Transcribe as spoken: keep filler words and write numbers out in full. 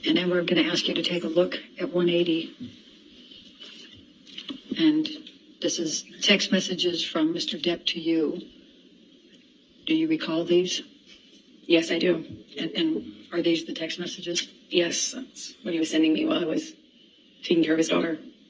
And then we're going to ask you to take a look at one eighty. And this is text messages from Mister Depp to you. Do you recall these? Yes, I do. And, and are these the text messages? Yes, that's what he was sending me while I was taking care of his daughter.